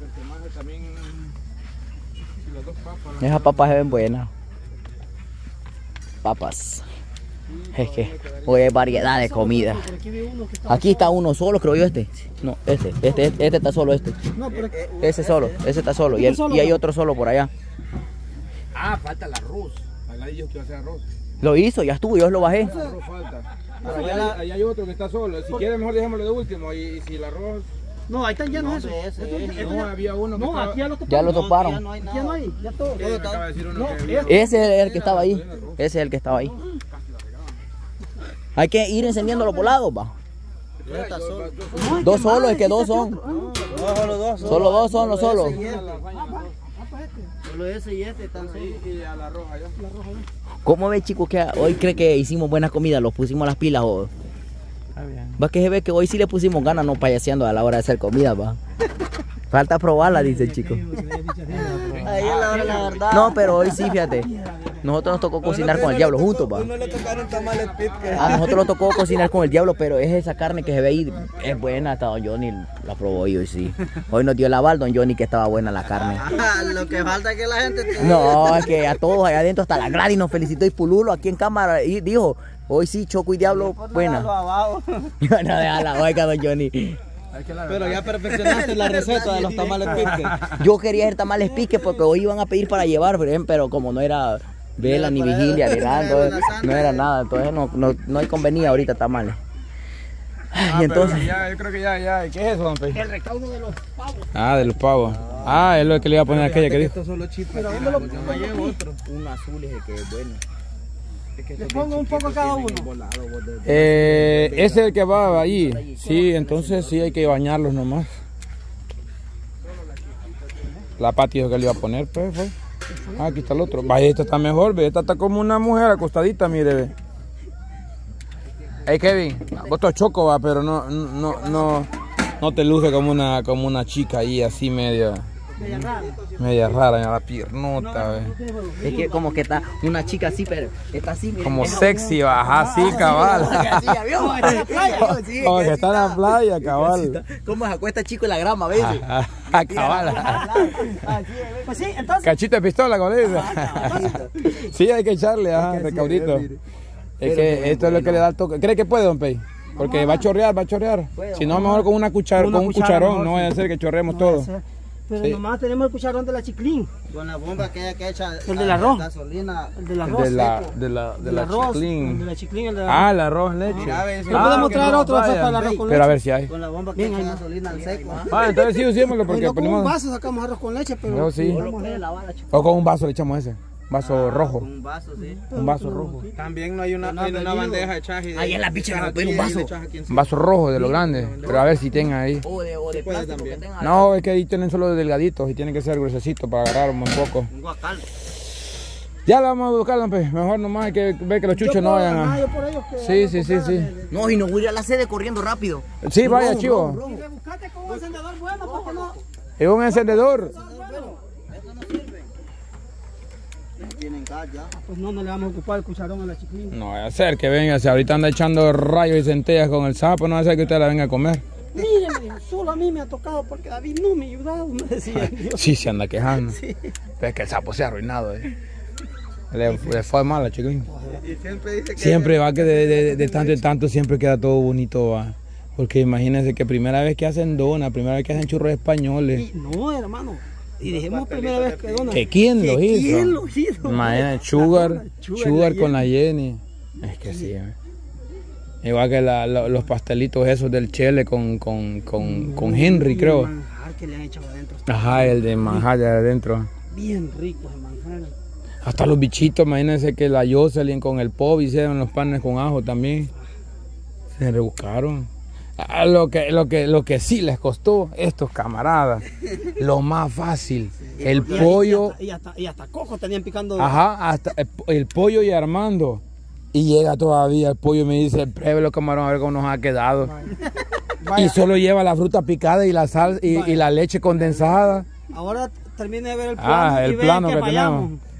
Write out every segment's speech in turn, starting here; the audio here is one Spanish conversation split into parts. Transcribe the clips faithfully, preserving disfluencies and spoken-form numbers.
Esas papas se ven buenas. Papas. Es que hoy hay variedad de comida. Aquí está uno solo, creo yo este. No, este, este, este, este está solo este. Ese solo, ese está solo. Y, el, y hay otro solo por allá. Ah, falta el arroz. Allá que va a hacer arroz. Lo hizo, ya estuvo, yo lo bajé. Arroz falta. Allá, allá hay otro que está solo. Si quiere mejor dejémoslo de último. Y, y si el arroz... No, ahí están llenos no, esos. Ese, ese, no, había uno que no, estaba... aquí ya lo toparon. Ya lo toparon. Ya no hay nada. Ya no hay, ya todo. Sí, me acaba de decir uno no, que había... Ese es el que estaba ahí. Ese es el que estaba ahí. Hay que ir encendiendo los volados, va. Dos solos, es que dos son. No, solo dos. Solo dos son los solos. Solo ese y este están solos. Y a la roja ya. ¿Cómo ve, chicos, que hoy cree que hicimos buena comida? ¿Los pusimos las pilas o...? Va que se ve que hoy sí le pusimos ganas, no payaseando a la hora de hacer comida, va. Falta probarla, dice el chico. Ahí es la hora, la verdad. No, pero hoy sí, fíjate. Nosotros nos tocó cocinar con el diablo juntos, va. No le tocaron tamales pit. A nosotros nos tocó cocinar con el diablo, pero es esa carne que se ve ahí, es buena. Hasta don Johnny la probó y hoy sí. Hoy nos dio el aval don Johnny que estaba buena la carne. Lo que falta es que la gente... No, es que a todos allá adentro, hasta la Gladys nos felicitó y Pululo aquí en cámara y dijo, hoy sí, Choco y Diablo, buena. No, déjala, oiga don Johnny. Pero ya perfeccionaste la receta de los tamales pique. Yo quería hacer tamales pique porque hoy iban a pedir para llevar, pero como no era vela ni vigilia ni nada, entonces no era nada, entonces no, no, no hay convenía ahorita tamales. Ah, y entonces ya, yo creo que ya, ya. ¿Qué es eso, don Pei? El recaudo de los pavos. Ah, de los pavos. Ah, es lo que le iba a poner aquella que dijo. Estos son los chips. Pero ¿dónde lo pongo? Llevo otro. un azul es el que es bueno. Le pongo un poco a cada uno. Eh, ese es el que va ahí. Sí, entonces sí hay que bañarlos nomás. La Pati dijo que le iba a poner, pues, pues. Ah, aquí está el otro. Vaya, esta está mejor, ve. Esta está como una mujer acostadita, mire, ve. Hey, Kevin, vos tos choco, va, pero no, no, no, no te luce como una, como una chica ahí, así medio... Media rara. Media rara, la piernota, ve. Es que como que está una chica así, pero está así. Miren, Como sexy, baja, así, cabal. Como que está en la playa, cabal. ¿Cómo se acuesta chico en la grama a veces? A cabal. Pues sí, entonces... Cachito de pistola, como le dice. Sí, hay que echarle, ajá, recaudito. Es que esto es lo que le da el toque. ¿Cree que puede, don Pei? Porque va a chorrear, va a chorrear. Si no, mejor con una cuchara, con un cucharón, no vaya a ser que chorremos todo. Pero sí. Nomás tenemos el cucharón de la chiclín. Con la bomba que ella que echa. El del arroz. Gasolina. El del arroz. De la, de la, de la chiclín. El de la chiclín. El de la... Ah, el arroz leche. Mira, no ah, podemos traer otro para el arroz con leche. Pero a ver si hay. Con la bomba que echa gasolina al seco. Ah, entonces sí usémoslo porque no, ponemos. Con un vaso sacamos arroz con leche, pero. No, sí. O con un vaso le echamos ese. Vaso ah, rojo. Un vaso, sí. Un vaso rojo. También no hay una, no hay una bandeja de chaji. Ahí en la bicha no puede un vaso. Un vaso rojo de los grandes. Pero a ver si tengan ahí. O de, o de plástico que tengan. No, es que ahí tienen solo delgaditos y tienen que ser gruesecitos para agarrar un poco. Un guacal. Ya la vamos a buscar, don Pei. Mejor nomás hay que ver que los chuchos no vayan a... Sí, sí, sí, sí. No, y no voy a ir a la sede corriendo rápido. Sí, vaya, chivo. Y rebuscate con un encendedor bueno, porque no... Es un encendedor. Tienen gas ya. Pues no, no le vamos a ocupar el cucharón a la chiclín. No vaya a ser que venga, si ahorita anda echando rayos y centellas con el sapo, no va a ser que usted la venga a comer. Mire, me dijo, solo a mí me ha tocado porque David no me ha ayudado, me decía. Sí, se anda quejando. Sí. Pero es que el sapo se ha arruinado. Eh. Le, le fue mal a chiclín. Y siempre dice que... Siempre va que de, de, de tanto en tanto siempre queda todo bonito, va. Porque imagínense que primera vez que hacen dona, primera vez que hacen churros españoles. No, hermano. Y dijimos primera vez que dona. ¿Que quién lo hizo? ¿Quién lo hizo? Imagínate, Sugar, Sugar con la Jenny. Es que sí, eh. Igual que la, la, los pastelitos esos del Chele con, con, con, con Henry, creo. El manjar que le han echado adentro. Ajá, el de manjar de adentro. Bien rico el manjar. Hasta los bichitos, imagínense que la Jocelyn con el pop hicieron los panes con ajo también. Se rebuscaron. Ah, lo, que, lo, que, lo que sí les costó estos camaradas, lo más fácil, sí, el y, pollo. Y hasta, y, hasta, y hasta coco tenían picando. Ajá, hasta el, el pollo y Armando. Y llega todavía el pollo y me dice, pruebe los camarones a ver cómo nos ha quedado. Vaya. Vaya. Y solo lleva la fruta picada y la sal y, y la leche condensada. Ahora termine de ver el plano. Ah, el y plano que, que fallamos. tenemos.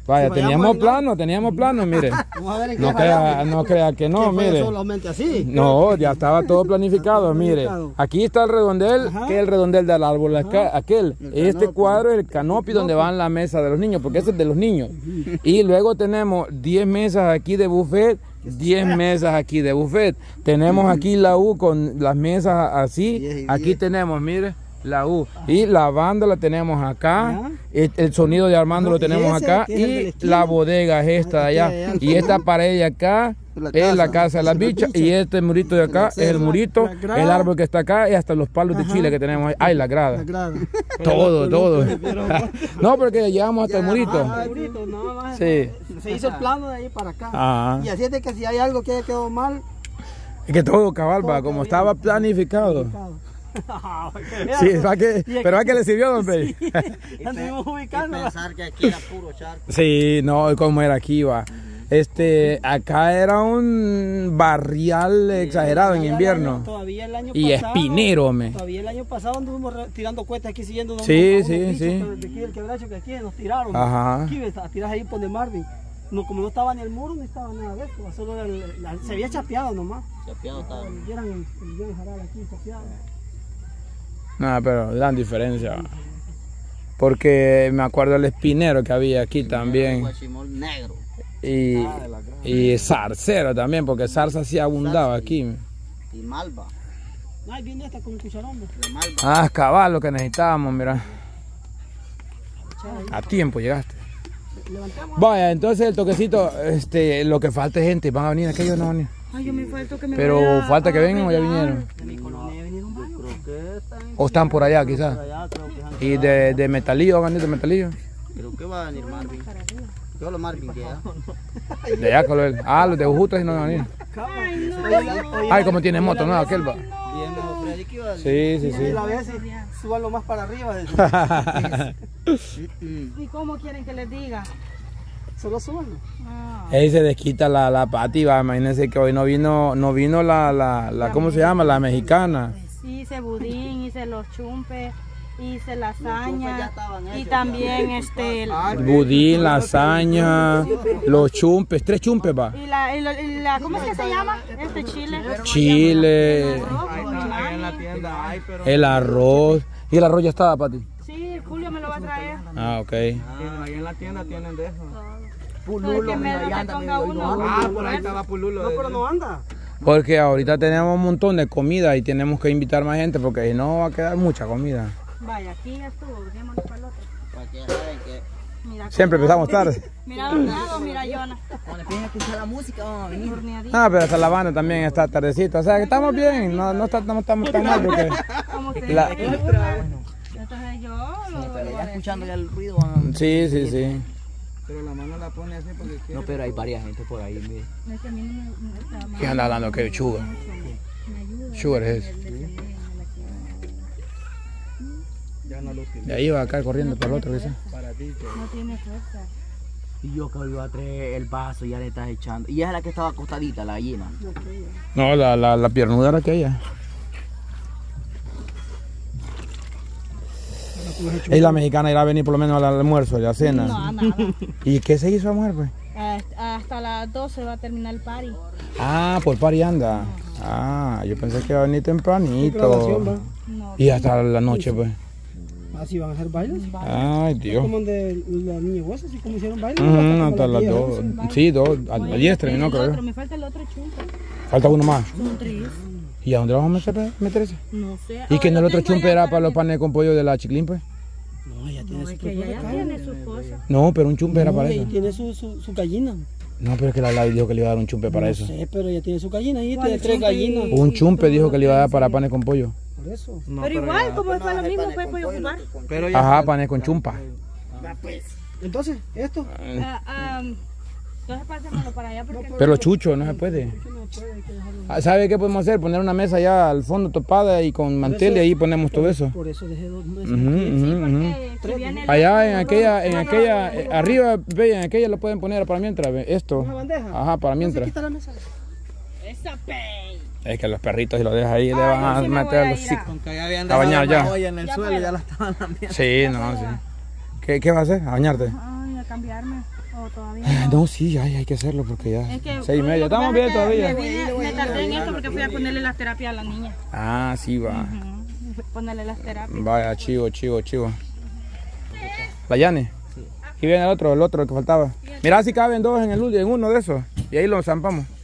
Vaya, si teníamos plano, teníamos plano, mire. Vamos a ver en qué No crea, fallamos. no crea que no, ¿Qué fue mire. solamente así? No, ya estaba todo planificado, mire. Planificado. Aquí está el redondel, Ajá. que es el redondel del árbol, acá, aquel. El Este canopy. cuadro es el canopy donde van la mesa de los niños, porque ese es de los niños. Y luego tenemos diez mesas aquí de buffet, diez mesas aquí de buffet. Tenemos aquí la U con las mesas así. diez y Aquí diez. tenemos, mire, la U. Y la banda la tenemos acá. Ajá. El, el sonido de Armando No, lo tenemos y ese, acá. que es el de la Y esquina. la bodega es esta de Aquí, allá. allá al Y fondo. esta pared de acá La es la casa, casa de las es la bichas. bicha. Y este murito de acá La es el grada, murito, la grada. el árbol que está acá y hasta los palos de Ajá. chile que tenemos ahí. Ay, la grada. La grada. Todo, todo. Pero- No, porque llegamos hasta el murito. Ah, el murito, nada más. Sí. Se hizo el plano de ahí para acá. Ajá. Y así es de que si hay algo que haya quedado mal, Es que todo cabal, va, Todo como bien. estaba planificado. Sí, va que, pero va que le sirvió, don Pei. Anduvimos ubicando. Pensar que aquí era puro charco. Sí, no, como era aquí, va. Este, acá era un barrial exagerado en invierno. Todavía el año Y pasado. espinero, me. Todavía el año pasado anduvimos re- tirando cuestas aquí siguiendo unos Sí, unos sí, bichos sí. que de aquí del quebracho que aquí nos tiraron. Ajá. Aquí ves, a tirar ahí por de Marvin. No, como no estaba ni el muro ni estaba nada de esto, solo era el- la- se había chapeado nomás. Chapeado estaba. Y eran el millón de jaral aquí chapeado. No, pero gran diferencia. Va. Porque me acuerdo del espinero que había aquí también. Guachimol negro. Y, y zarcero también, porque zarza sí abundaba aquí. Y malva. Ay, viene esta con el cucharón. ¿no? De malva. Ah, cabal, lo que necesitábamos, mira. A tiempo llegaste. Levantamos. Vaya, entonces el toquecito, este, lo que falta es gente, van a venir aquellos, no van a venir. Ay, yo me falta que me Pero vaya falta a que vengan o ya arreglar. vinieron. De mi colonia vinieron varios. Creo que están O están por allá quizás. allá, creo que han Y de, de metalillo, van a venir de metalillo. Creo que va a venir Marvin. Solo Marvin queda. De allá con los, ah, los de Ujuta sí no van a venir. Ay, no. Ay, como tiene moto nueva aquel va. Y él me dijo, Freddy, que iba a Sí, sí, Y sí. la vez súbanlo más para arriba. ¿Y cómo quieren que les diga? Solo súbanlo. Ah, Ahí se desquita la, la pati, va. Imagínense que hoy no vino, no vino la, la, la, ¿cómo se llama? La mexicana. hice budín, hice los chumpes, hice lasaña ya estaban y hechos, también este el- Budín, lasaña, los chumpes, tres chumpes va. y la, y la, y la- ¿cómo es que se llama? Este chile. Chile, Arroz con chile. tienda hay, pero el arroz. Y el arroz ya estaba, Pati. Sí, Julio me lo va a traer. Ah, ok. ahí en la tienda tienen de eso. Todo. Que me, me ponga uno. Ah, por ahí estaba Pululo. No, pero no anda. Porque ahorita tenemos un montón de comida y tenemos que invitar más gente porque si no va a quedar mucha comida. Vaya, aquí ya estuvo, démosle para el otro. Para que saben que Mira, Siempre empezamos tarde. Mira Don Dado, mira Yona. Cuando empiecen a escuchar la música, vamos a venir. Horneadito. Ah, pero hasta la banda también está tardecito. O sea que estamos bien, no, no, está- no estamos tan mal porque... Como ustedes La- se burlan. Entonces yo lo Pero voy ya a escuchando ya el ruido, van a- Sí, sí, sí. pero la mano la pone así porque quiere. No, pero hay varias gente por ahí, mire. decir. Es que a mí no me- me gusta más. ¿Qué anda hablando? ¿Qué? Sugar. Me ayuda. Sugar es ese. Ya no lo utiliza De ahí va a caer corriendo para el otro, quizás. para ti. que- No tiene fuerza. Y yo que iba a traer el vaso, ya le estás echando. Y esa es la que estaba acostadita, la gallina. No, la, la, la piernuda era aquella. Y la mexicana irá a venir por lo menos al almuerzo, a la cena. No, nada. ¿Y qué se hizo a mujer, pues? Hasta, hasta las doce va a terminar el party. Ah, por pari anda. Ah, yo pensé que iba a venir tempranito. Graduación, va. No. Y hasta la noche, pues. Así van a hacer bailes. Ay, Dios. Como de la niña hueso, así como hicieron bailes. Mm, hasta las dos. Sí, dos. A las diez terminó, El creo otro, yo. me falta el otro chumpe. Falta uno más. Son tres. ¿Y a dónde vamos a meter, meter ese? No sé. ¿Y que en el Ahora otro tengo chumpe allá era para los mí. panes con pollo de la chiclín, pues? No, ella tiene No, su es que ella ya tiene sus cosas. No, pero un chumpe era para Y eso. tiene su, su, su gallina. No, pero es que la Lady dijo que le iba a dar un chumpe para no eso. sé, pero ella tiene su gallina y ¿Cuál tiene tres chumpe? gallinas. Un chumpe dijo que le iba a dar para panes con pollo. Por eso. No, Pero igual, ya- como es para lo no, mismo, panes pues con puede pollo, ocupar. lo que- Pero ya Ajá, panes con chumpa. Entonces, esto. Ah, ah, entonces pásamelo para allá porque Pero chucho, no se puede. Ah, ¿sabe qué podemos hacer? Poner una mesa allá al fondo topada y con mantel y ahí ponemos todo eso. Por eso dejé dos meses. Ujú, ujú, ujú. porque si viene el Allá en otro, aquella, en no, aquella, eh, arriba, ve, en aquella lo pueden poner para mientras, ve, esto. ¿Una bandeja? Ajá, para mientras. Quita la mesa. Esa pey. Es que los perritos si los dejas ahí le Ay, van a sí me meter voy a los ir hocicos. Con que ya habían A bañar dejado ya. la olla en el Ya suelo puedo. ya la estaban lambiendo. Sí, no, sí. ¿Qué, qué vas a hacer? ¿A bañarte? Ay, a cambiarme. ¿O todavía no? No, sí, ya, ya hay que hacerlo porque ya. Es que, Seis y media. Estamos bien todavía. Me, vine, me tardé en esto porque fui a ponerle las terapias a la niña. Ah, sí, va. Uh-huh. Ponerle las terapias. Vaya, chivo, chivo, chivo. ¿La Yane? Sí. Aquí viene el otro, el otro que faltaba. Mira si caben dos en, el, en uno de esos. Y ahí lo zampamos.